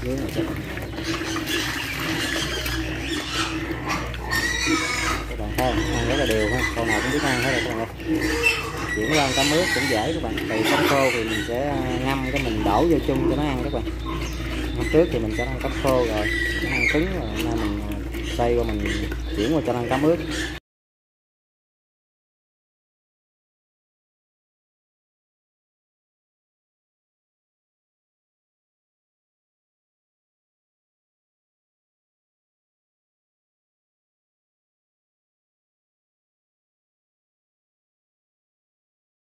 dưới này các bạn thấy ăn rất là đều ha, con nào cũng biết ăn hết rồi các bạn ơi. Chuyển qua cá ướp cũng dễ các bạn, từ cắm khô thì mình sẽ ngâm cái mình đổ vô chung cho nó ăn các bạn. Hôm trước thì mình sẽ ăn cắm khô rồi nó ăn cứng rồi, nên mình xay qua mình chuyển qua cho ăn cá ướp.